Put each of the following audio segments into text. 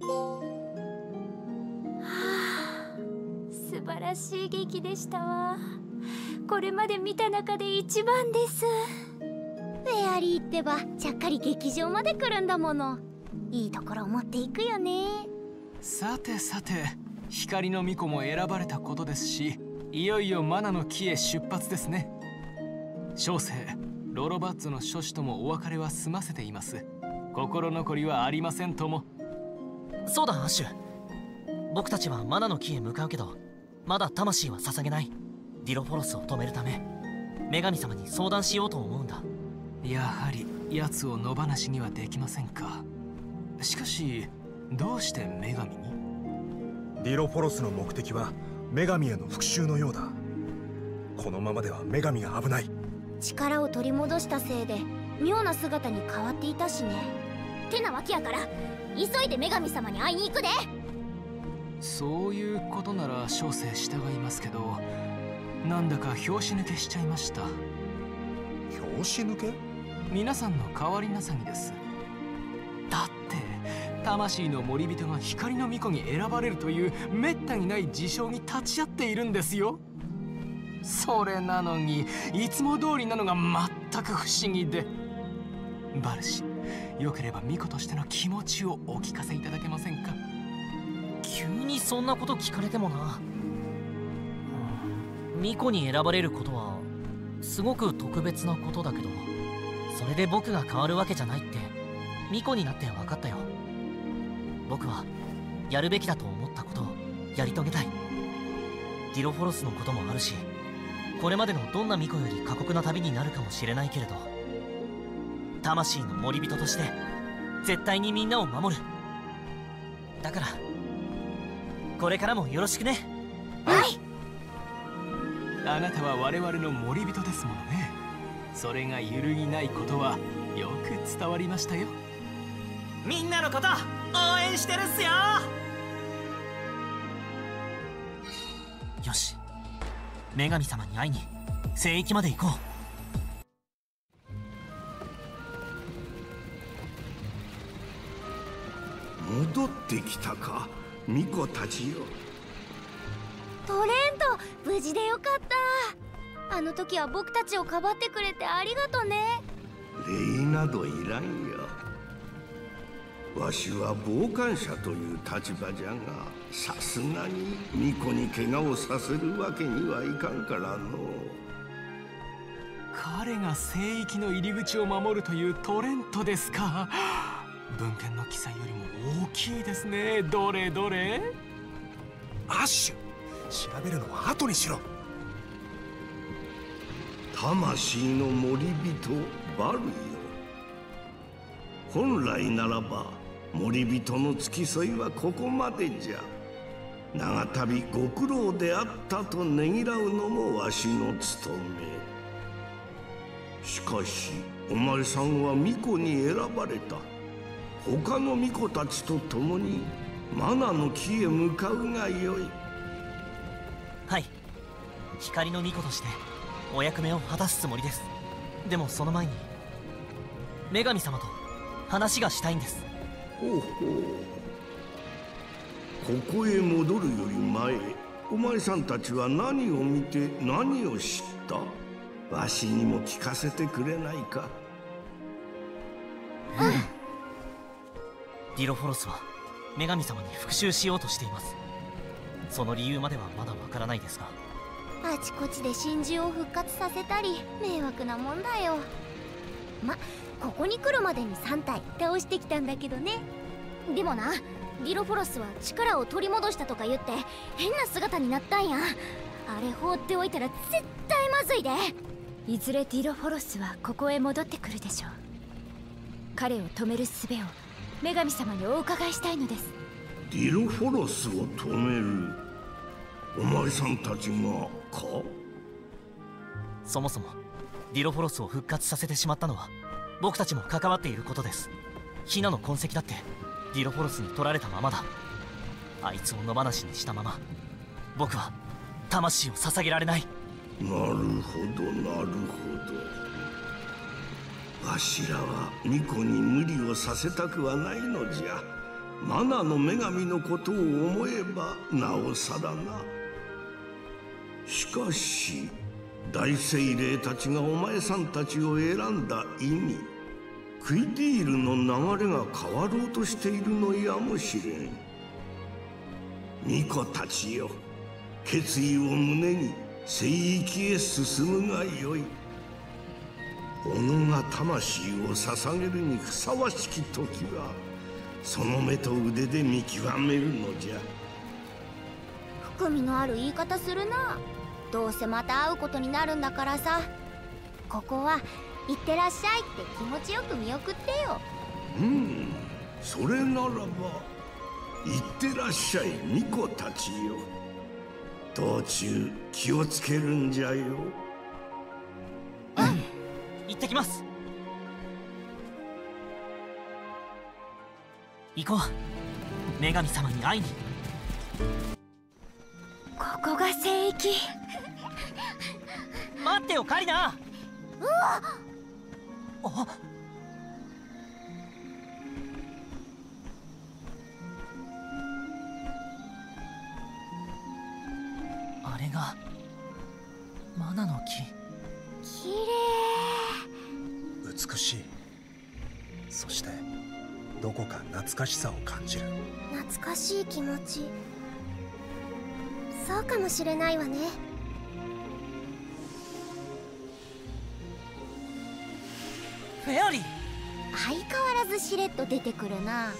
あ、素晴らしい劇でしたわ。これまで見た中で一番です。 フェアリーってばちゃっかり劇場まで来るんだもの。いいところを持っていくよね。 さてさて、光の巫女も選ばれたことですし、いよいよマナの木へ出発ですね。小生ロロバッツの諸子ともお別れは済ませています。心残りはありませんとも。 そうだアッシュ、僕たちはマナの木へ向かうけど、まだ魂は捧げない。ディロフォロスを止めるため女神様に相談しようと思うんだ。 やはり奴を野放しにはできませんか。しかしどうして女神に？ ディロフォロスの目的は女神への復讐のようだ。このままでは女神が危ない。 力を取り戻したせいで妙な姿に変わっていたしね。てなわけやから急いで女神様に会いに行くで。 そういうことなら小生従いますけど、なんだか拍子抜けしちゃいました。 拍子抜け？ 皆さんの変わりなさにです。だって魂の森人が光の巫女に選ばれるというめったにない事象に立ち会っているんですよ。それなのにいつも通りなのが全く不思議で。バルシ、よければ巫女としての気持ちをお聞かせいただけませんか？ 急にそんなこと聞かれてもな。巫女に選ばれることはすごく特別なことだけど、それで僕が変わるわけじゃないって巫女になって分かったよ。僕はやるべきだと思ったことをやり遂げたい。ディロフォロスのこともあるし、これまでのどんな巫女より過酷な旅になるかもしれないけれど、魂の森人として絶対にみんなを守る。だからこれからもよろしくね。 はい。 あなたは我々の森人ですものね。それが揺るぎないことはよく伝わりましたよ。 みんなのこと応援してるっすよ。よし、女神様に会いに聖域まで行こう。戻ってきたか、巫女たちよ。 トレント、無事でよかった。あの時は僕たちをかばってくれてありがとね。 礼などいらんよ。わしは傍観者という立場じゃが、さすがに巫女に怪我をさせるわけにはいかんからの。 彼が聖域の入り口を守るというトレントですか。文献の記載よりも大きいですね。どれどれ？ アッシュ、調べるのは後にしろ。 魂の森人バルよ。本来ならば森人の付き添いはここまでじゃ。長旅ご苦労であったとねぎらうのもわしの務め。しかしお前さんは巫女に選ばれた。他の巫女たちと共にマナの木へ向かうがよい。 はい、光の巫女としてお役目を果たすつもりです。でもその前に女神様と話がしたいんです。 ほうほう。ここへ戻るより前、お前さんたちは何を見て何を知った？わしにも聞かせてくれないか？ ディロフォロスは女神様に復讐しようとしています。その理由まではまだわからないですが、 あちこちで真珠を復活させたり迷惑なもんだよ。ここに来るまでに3体倒してきたんだけどね。でもな、ディロフォロスは力を取り戻したとか言って変な姿になったんや。あれ放っておいたら絶対まずいで。 いずれディロフォロスはここへ戻ってくるでしょう。彼を止める術を女神様にお伺いしたいのです。 ディロフォロスを止める？お前さんたちがか？ そもそもディロフォロスを復活させてしまったのは僕たちも関わっていることです。ヒナの痕跡だってディロフォロスに取られたままだ。あいつを野放しにしたまま僕は魂を捧げられない。 なるほどなるほど。わしらは巫女に無理をさせたくはないのじゃ。 マナの女神のことを思えばなおさらな。しかし大精霊たちがお前さんたちを選んだ意味、クイディールの流れが変わろうとしているのやもしれん。巫女たちよ、決意を胸に聖域へ進むがよい。己が魂を捧げるにふさわしき時はその目と腕で見極めるのじゃ。 含みのある言い方するな。どうせまた会うことになるんだからさ。ここは行ってらっしゃいって気持ちよく見送ってよ。 それならば行ってらっしゃい巫女たちよ。道中気をつけるんじゃよ。 行ってきます。行こう、女神様に会いに。 ここが聖域。 待ってよカリナ。あれがマナの木。 きれ美しい。そしてどこか懐かしさを感じる。 い。懐かしい気持ち。そうかもしれないわね。 フェアリー。 相変わらずしれっと出てくるな。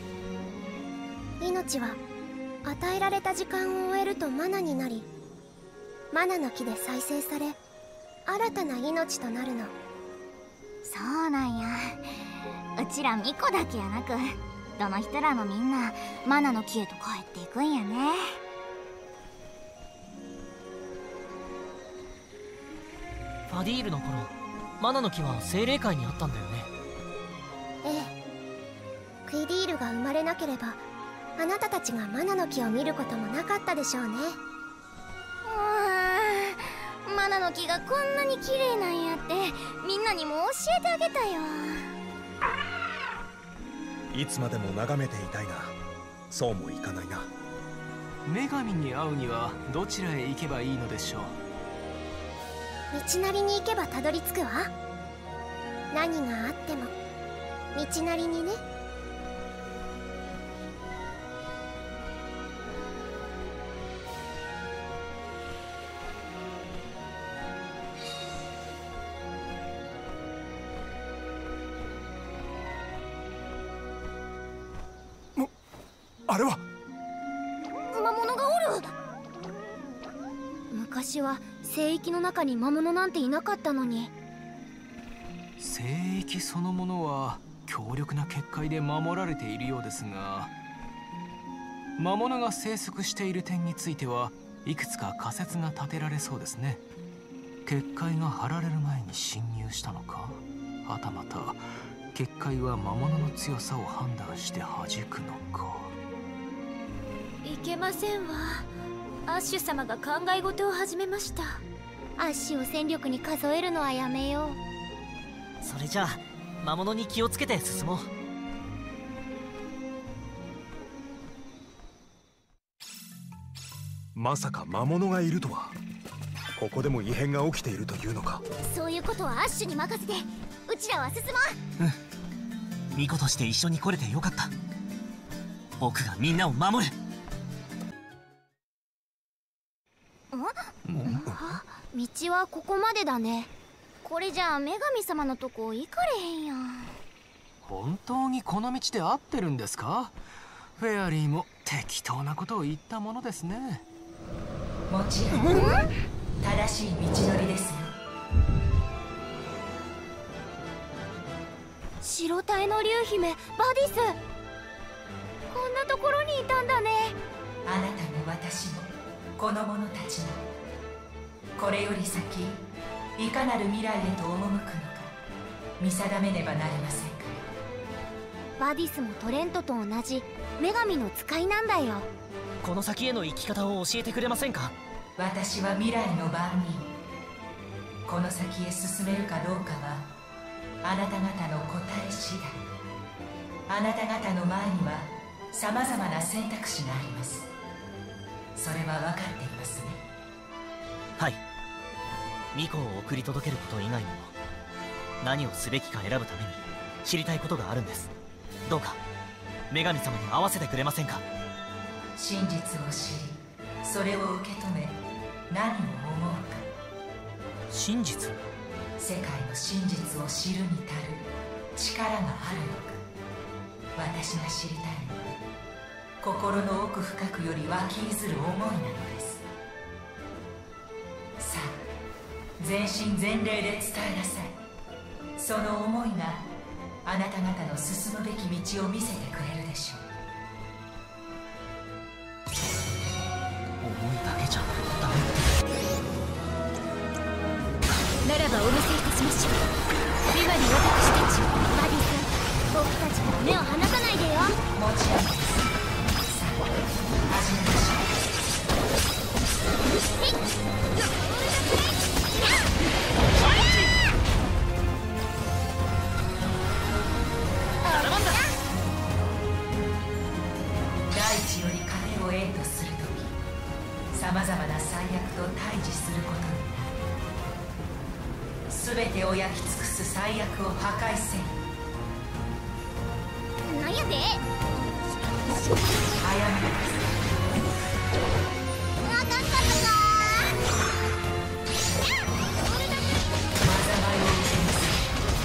命は与えられた時間を終えるとマナになり、マナの木で再生され新たな命となるの。そうなんや。うちら巫女だけやなく、どの人らもみんなマナの木へと帰っていくんやね。 ファディールの頃、マナの木は精霊界にあったんだよね。 ええ。クイディールが生まれなければあなたたちがマナの木を見ることもなかったでしょうね。マナの木がこんなに綺麗なんやってみんなにも教えてあげたよ。 いつまでも眺めていたいが、そうもいかないな。 女神に会うにはどちらへ行けばいいのでしょう。 道なりに行けばたどり着くわ。何があっても道なりにね。 あれは魔物がおる。昔は聖域の中に魔物なんていなかったのに。 聖域そのものは強力な結界で守られているようですが、魔物が生息している点についてはいくつか仮説が立てられそうですね。結界が張られる前に侵入したのか、はたまた結界は魔物の強さを判断して弾くのか。 いけませんわ。アッシュ様が考え事を始めました。 アッシュを戦力に数えるのはやめよう。 それじゃあ魔物に気をつけて進もう。 まさか魔物がいるとは。ここでも異変が起きているというのか。 そういうことはアッシュに任せてうちらは進もう。 巫女として一緒に来れてよかった。僕がみんなを守る。 道はここまでだね。これじゃあ女神様のとこ行かれへんやん。 本当にこの道で合ってるんですか？フェアリーも適当なことを言ったものですね。 もちろん正しい道のりですよ。 白体の竜姫バディス、こんなところにいたんだね。 あなたも私もこの者たちも、これより先いかなる未来へと赴くのか見定めねばなりませんから。 バディスもトレントと同じ女神の使いなんだよ。 この先への生き方を教えてくれませんか？ 私は未来の番人。この先へ進めるかどうかはあなた方の答え次第。あなた方の前にはさまざまな選択肢があります。それは分かっていますね。 はい。巫女を送り届けること以外にも何をすべきか選ぶために知りたいことがあるんです。どうか女神様に会わせてくれませんか？ 真実を知り、それを受け止め、何を思うか。 真実？ 世界の真実を知るに足る力があるのか。私が知りたいのは心の奥深くより湧き出る思いなのです。さあ、全身全霊で伝えなさい。その思いがあなた方の進むべき道を見せてくれるでしょう。 思いだけじゃダメならばお見せいたしましょう。今に私たちバディさん、僕たちから目を離さないでよ。 もちろんです。さあ、始めましょう。大地より糧を得んとするとき、さまざまな災厄と対峙することになる。すべてを焼き尽くす災厄を破壊せよ。 なんやて？ 謝るです。 あかんかったか災いを受けます。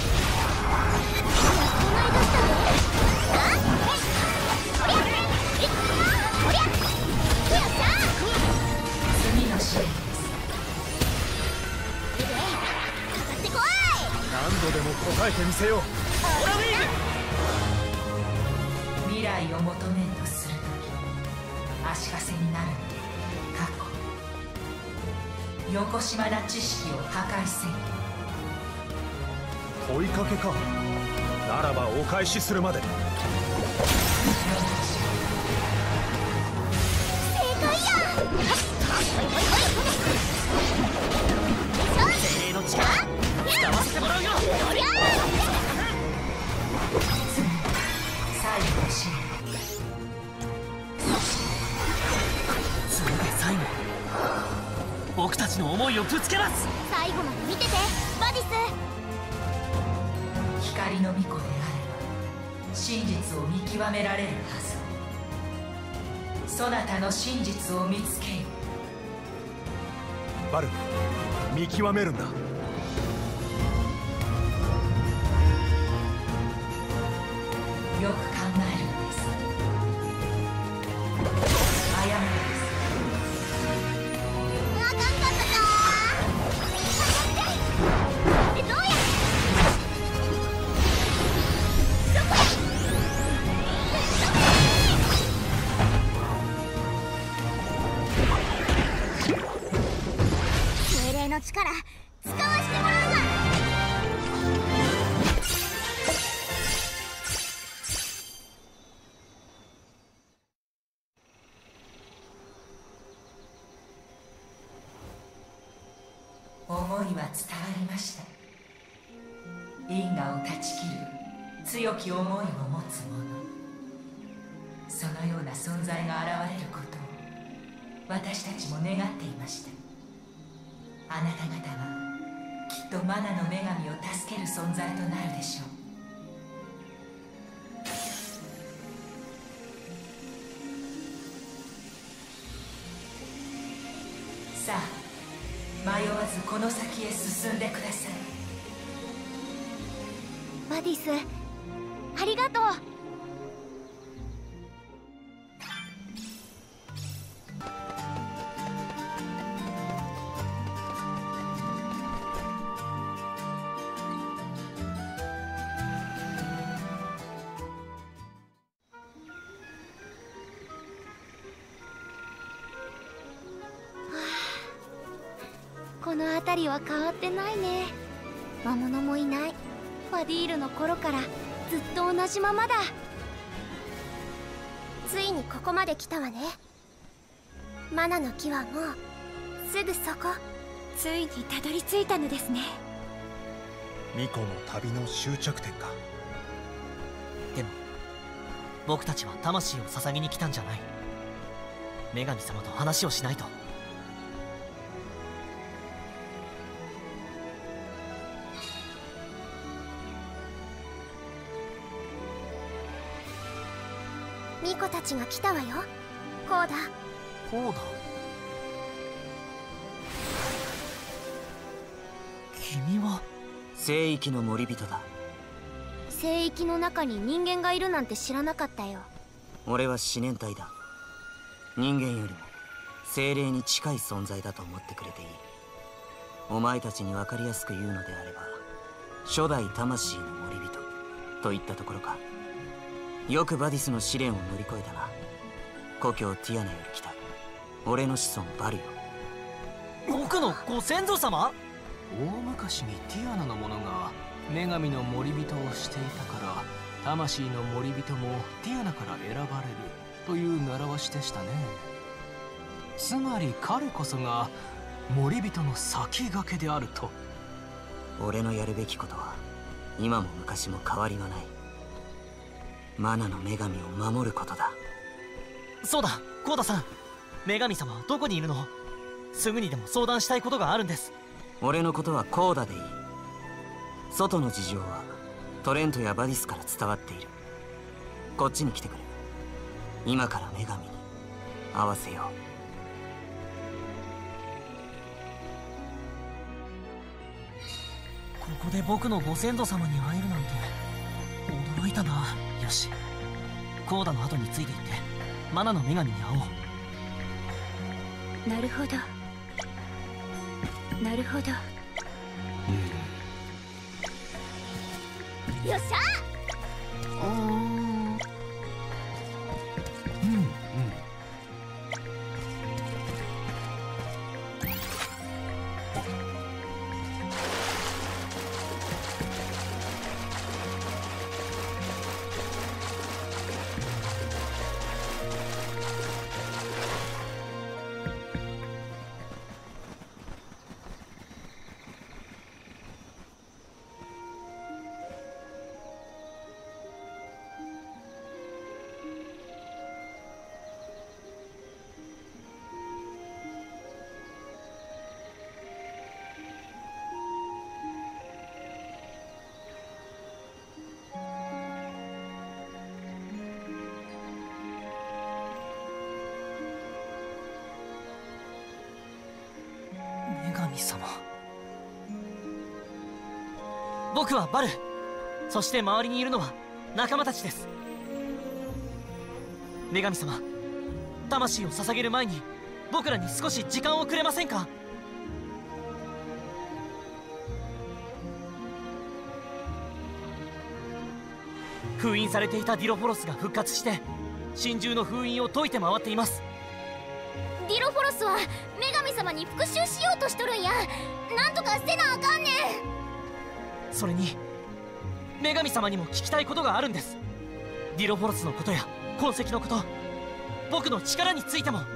こないだったで。あっ、おりゃおりゃやった。 次の試練です。 でかかってこい。 何度でも答えてみせよう。 未来を求めんとするとき、足かせになるので過去よこしまな知識を破壊せよ。 問いかけか。ならばお返しするまで。 正解や。 精霊の力使わせてもらうよ。 おりゃ最後の試練。 それで最後僕たちの思いをぶつけます。 最後まで見ててバディス。 光の巫女であれば真実を見極められるはず。そなたの真実を見つけよ。 バル、見極めるんだ。 よく考えるのです。謝るのです。 あかんかったか。どうや。精霊の力使わせてもらうわ。 思いは伝わりました。因果を断ち切る強き思いを持つ者、そのような存在が現れることを私たちも願っていました。あなた方はきっとマナの女神を助ける存在となるでしょう。さあ、迷わずこの先へ進んでください。 バディス、ありがとう。この辺りは変わってないね。魔物もいない。ファディールの頃からずっと同じままだ。ついにここまで来たわね。マナの木はもうすぐそこ。 ついにたどり着いたのですね。 巫女の旅の終着点か。 でも僕たちは魂を捧げに来たんじゃない。女神様と話をしないと。 巫女たちが来たわよ。こうだ。 こうだ。君は聖域の森人だ。 聖域の中に人間がいるなんて知らなかったよ。 俺は思念体だ。人間よりも精霊に近い存在だと思ってくれていい。お前たちに分かりやすく言うのであれば、初代魂の森人といったところか。よくバディスの試練を乗り越えたな。故郷ティアナより来た俺の子孫バルよ。 僕のご先祖様？ 大昔にティアナの者が女神の森人をしていたから、魂の森人もティアナから選ばれるという習わしでしたね。つまり彼こそが森人の先駆けであると。 俺のやるべきことは今も昔も変わりはない。マナの女神を守ることだ。 そうだ、コーダさん。女神様はどこにいるの？すぐにでも相談したいことがあるんです。 俺のことはコーダでいい。外の事情はトレントやバディスから伝わっている。こっちに来てくれ。今から女神に合わせよう。ここで僕のご先祖様に会えるなんて驚いたな。よし、コーダの後についていってマナの女神に会おう。 なるほどなるほど。 よっしゃ。 女神様。僕はバル。そして周りにいるのは仲間たちです。女神様、魂を捧げる前に僕らに少し時間をくれませんか？封印されていたディロフォロスが復活して心中の封印を解いて回っています。 ディロフォロスは女神様に復讐しようとしとるんや。なんとかせなあかんねん。 それに女神様にも聞きたいことがあるんです。ディロフォロスのことや痕跡のこと、僕の力についても。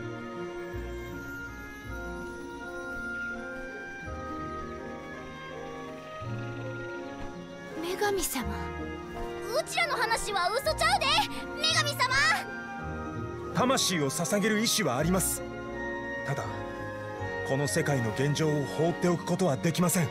女神様、 うちらの話は嘘ちゃうで。女神様、 魂を捧げる意志はあります。ただこの世界の現状を放っておくことはできません。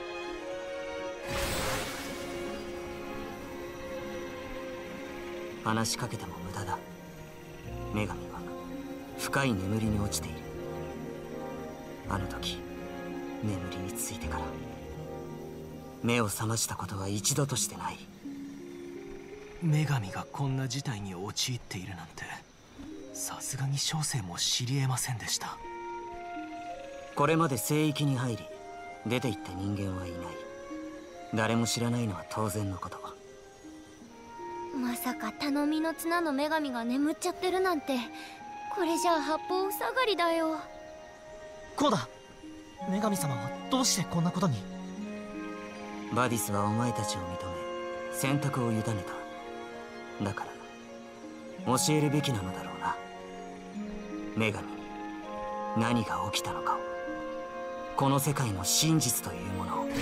話しかけても無駄だ。女神は深い眠りに落ちている。あの時眠りについてから目を覚ましたことは一度としてない。 女神がこんな事態に陥っているなんて、さすがに小生も知り得ませんでした。 これまで聖域に入り出て行った人間はいない。誰も知らないのは当然のこと。 まさか頼みの綱の女神が眠っちゃってるなんて、これじゃあ八方塞がりだよ。 こうだ、女神様はどうしてこんなことに？ バディスはお前たちを認め選択を委ねた。だから教えるべきなのだろうな。女神に何が起きたのかを、この世界の真実というものを。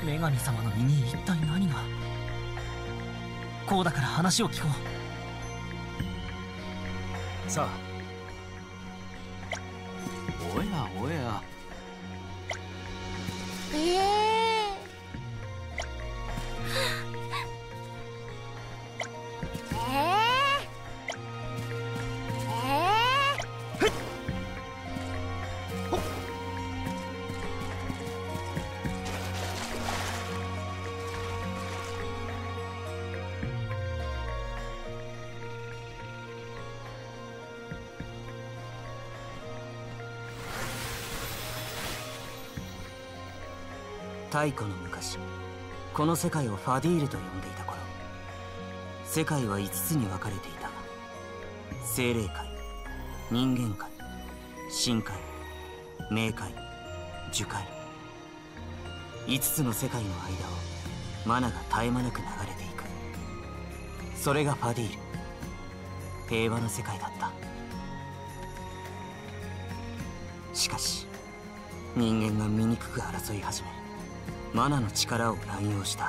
女神様の身に一体何が。こうだから話を聞こう。さあ。 おやおや。 太古の昔、この世界をファディールと呼んでいた頃、世界は5つに分かれていた。精霊界、人間界、深海、冥界、樹海。5つの世界の間をマナが絶え間なく流れていく。それがファディール、平和な世界だった。しかし人間が醜く争い始め、マナの力を乱用した。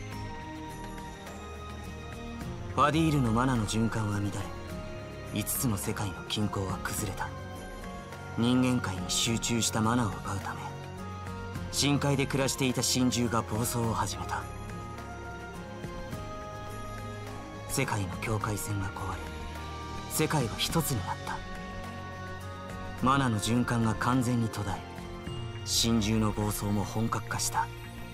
ファディールのマナの循環は乱れ、5つの世界の均衡は崩れた。人間界に集中したマナを奪うため、深海で暮らしていた神獣が暴走を始めた。世界の境界線が壊れ、世界は一つになった。マナの循環が完全に途絶え、神獣の暴走も本格化した。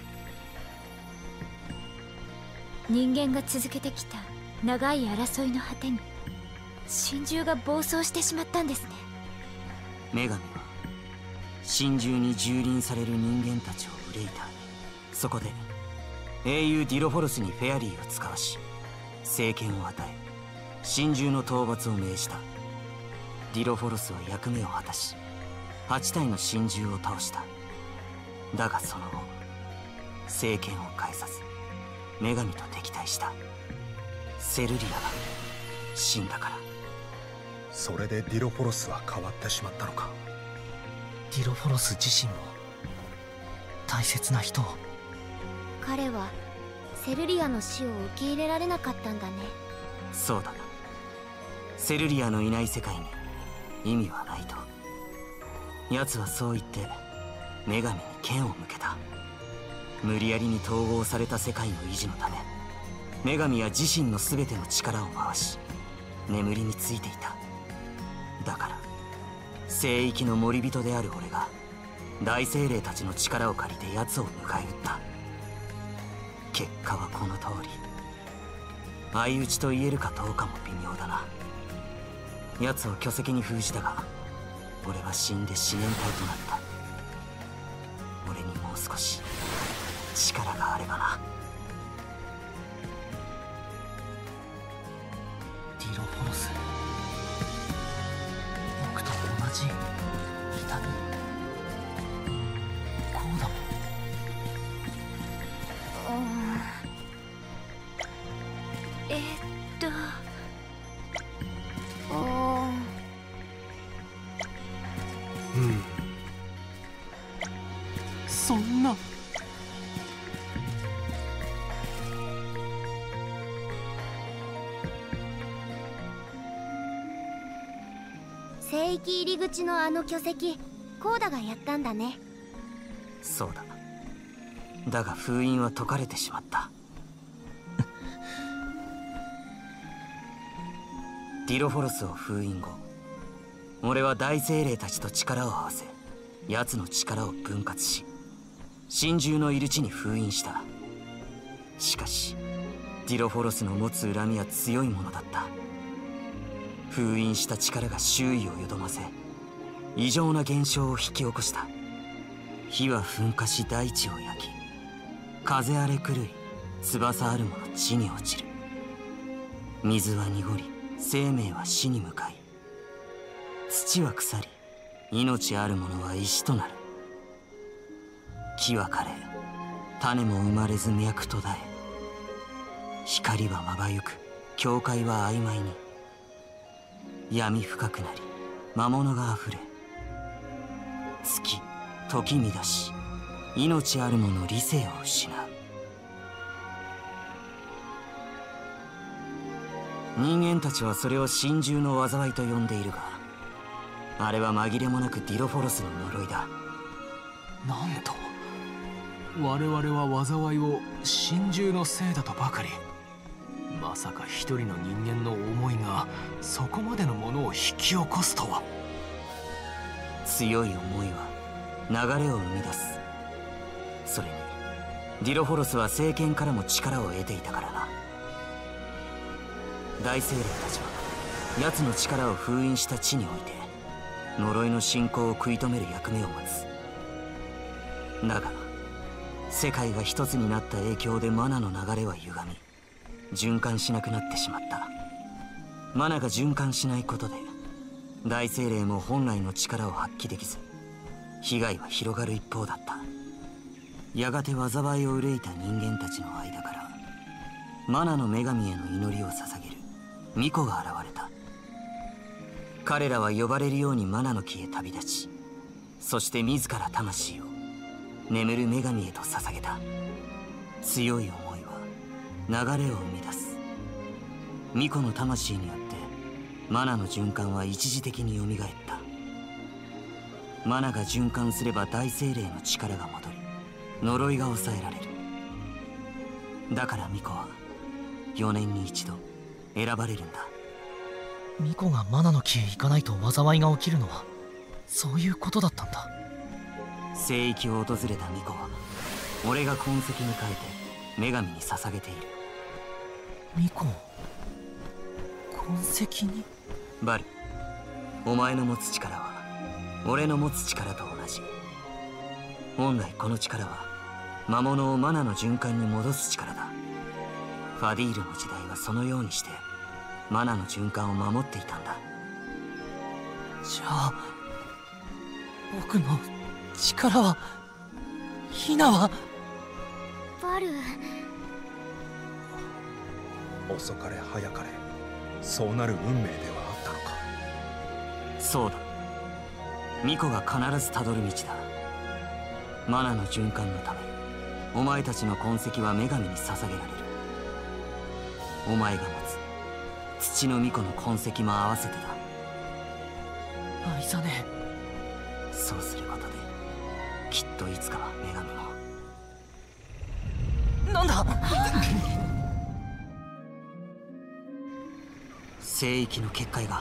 人間が続けてきた長い争いの果てに神獣が暴走してしまったんですね。 女神は神獣に蹂躙される人間たちを憂いた。そこで英雄ディロフォロスにフェアリーを使わし、政権を与え神獣の討伐を命じた。ディロフォロスは役目を果たし、8体の神獣を倒した。だがその後、政権を返さず女神と敵対した。セルリアが死んだから。 それでディロフォロスは変わってしまったのか。 ディロフォロス自身も大切な人を。 彼はセルリアの死を受け入れられなかったんだね。 そうだな。セルリアのいない世界に意味はないと。奴はそう言って女神に剣を向けた。無理やりに統合された世界の維持のため、女神は自身の全ての力を回し眠りについていた。だから聖域の守人である俺が大精霊たちの力を借りて奴を迎え撃った。結果はこの通り。相打ちと言えるかどうかも微妙だな。奴を巨石に封じたが、俺は死んで四年体となった。俺にもう少し力があればな。 ディロフォロス、僕と同じ痛み。こうだもん。 そんな。 聖域入り口のあの巨石、コーダがやったんだね。 そうだ。だが封印は解かれてしまった。ディロフォロスを封印後、俺は大精霊たちと力を合わせ、奴の力を分割し、神獣のいる地に封印した。しかしディロフォロスの持つ恨みは強いものだった。封印した力が周囲をよどませ、異常な現象を引き起こした。火は噴火し大地を焼き、風荒れ狂い翼あるもの地に落ちる。水は濁り生命は死に向かい、土は腐り命あるものは石となる。木は枯れ種も生まれず脈途絶え、光はまばゆく境界は曖昧に、闇深くなり魔物があふれ、月時乱し命ある者理性を失う。人間たちはそれを心中の災いと呼んでいるが、あれは紛れもなくディロフォロスの呪いだ。 なんと、我々は災いを心中のせいだとばかり。まさか一人の人間の思いがそこまでのものを引き起こすとは。 強い思いは流れを生み出す。それにディロフォロスは聖剣からも力を得ていたからな。大精霊たちは奴の力を封印した地において呪いの進行を食い止める役目を持つ。だが世界が一つになった影響でマナの流れは歪み、循環しなくなってしまった。マナが循環しないことで大精霊も本来の力を発揮できず、被害は広がる一方だった。やがて災いを憂いた人間たちの間からマナの女神への祈りを捧げる巫女が現れた。彼らは呼ばれるようにマナの木へ旅立ち、そして自ら魂を眠る女神へと捧げた。強い思いは流れを生み出す。巫女の魂によってマナの循環は一時的に蘇った。マナが循環すれば大精霊の力が戻り、呪いが抑えられる。だから巫女は4年に一度選ばれるんだ。 巫女がマナの木へ行かないと災いが起きるのはそういうことだったんだ。 聖域を訪れた巫女は俺が痕跡に変えて女神に捧げている。 巫女痕跡に？ バル、お前の持つ力は俺の持つ力と同じ。本来この力は魔物をマナの循環に戻す力だ。ファディールの時代はそのようにしてマナの循環を守っていたんだ。 じゃあ僕の力は、ヒナは？ バル、 遅かれ早かれそうなる運命ではあったのか。 そうだ、巫女が必ずたどる道だ。マナの循環のためお前たちの痕跡は女神に捧げられる。お前が持つ土の巫女の痕跡も合わせてだ。 愛さねえ。そうすることできっといつかは女神も。 なんだ聖域の結界が。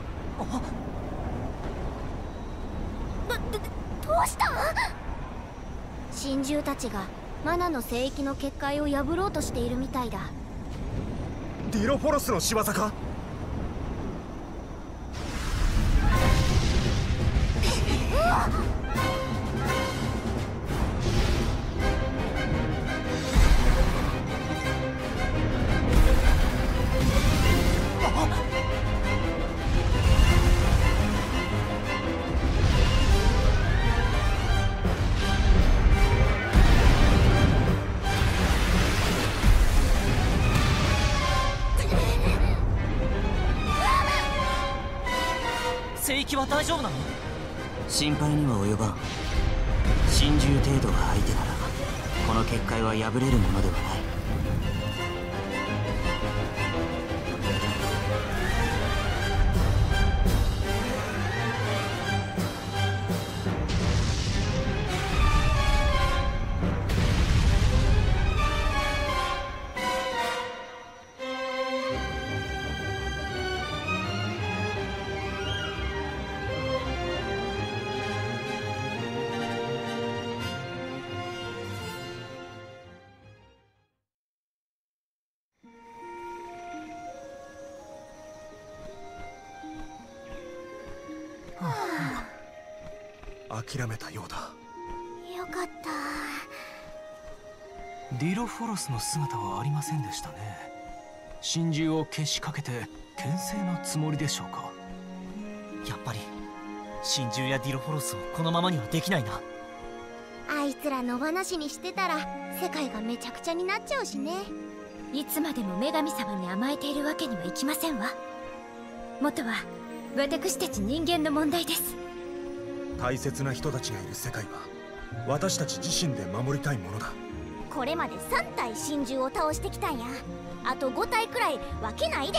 どうしたん？神獣たちがマナの聖域の結界を破ろうとしているみたいだ。 ディロフォロスの仕業か？ 聖域は大丈夫なの？ 心配には及ばん。心中程度が相手ならこの結界は破れるものではない。 諦めたようだ。 よかった。 ディロフォロスの姿はありませんでしたね。心中をけしかけて牽制のつもりでしょうか。 やっぱり心中やディロフォロスをこのままにはできないな。 あいつら野放しにしてたら世界がめちゃくちゃになっちゃうしね。 いつまでも女神様に甘えているわけにはいきませんわ。元は私たち人間の問題です。 大切な人たちがいる世界は私たち自身で守りたいものだ。 これまで3体神獣を倒してきたんや。あと5体くらい分けないで。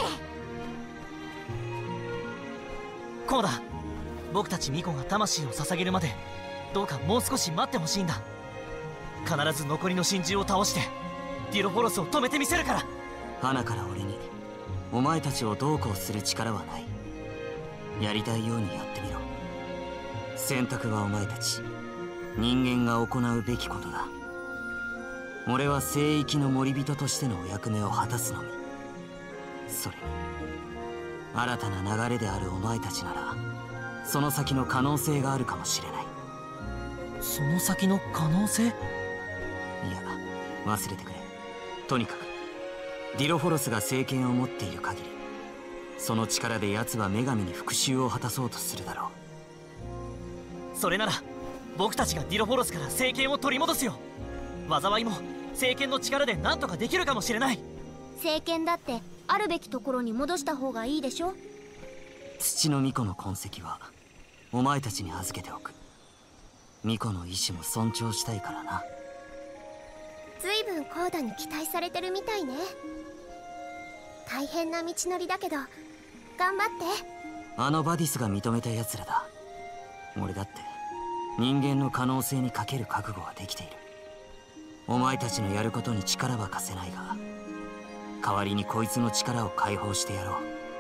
こうだ、僕たち巫女が魂を捧げるまでどうかもう少し待ってほしいんだ。必ず残りの神獣を倒してディロフォロスを止めてみせるから。 花から俺にお前たちをどうこうする力はない。やりたいようにやってみろ。選択はお前たち人間が行うべきことだ。俺は聖域の森人としてのお役目を果たすのみ。それに新たな流れであるお前たちならその先の可能性があるかもしれない。 その先の可能性？いや、 忘れてくれ。とにかくディロフォロスが聖剣を持っている限り、その力で奴は女神に復讐を果たそうとするだろう。それなら僕たちがディロフォロスから聖剣を取り戻すよ。災いも聖剣の力で何とかできるかもしれない。 聖剣だってあるべきところに戻した方がいいでしょ。 土の巫女の痕跡はお前たちに預けておく。巫女の意志も尊重したいからな。 ずいぶん高度に期待されてるみたいね。大変な道のりだけど頑張って。 あのバディスが認めた奴らだ。俺だって人間の可能性にかける覚悟はできている。お前たちのやることに力は貸せないが、代わりにこいつの力を解放してやろう。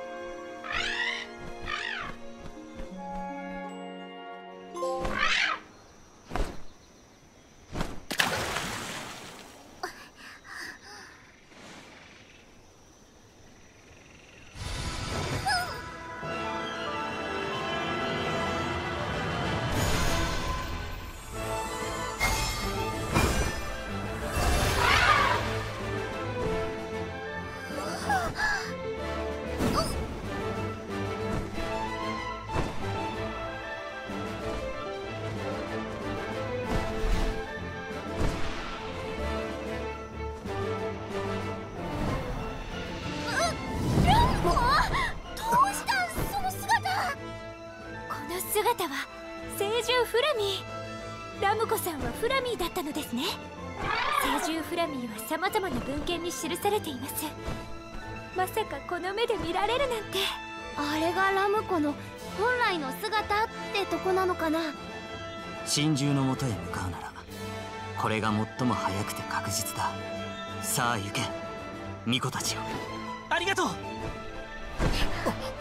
姿は聖獣フラミー。ラムコさんはフラミーだったのですね。聖獣フラミーは様々な文献に記されています。まさかこの目で見られるなんて。 あれがラムコの本来の姿ってとこなのかな。 神獣のもとへ向かうならこれが最も早くて確実だ。さあ行け巫女たちよ。 ありがとう。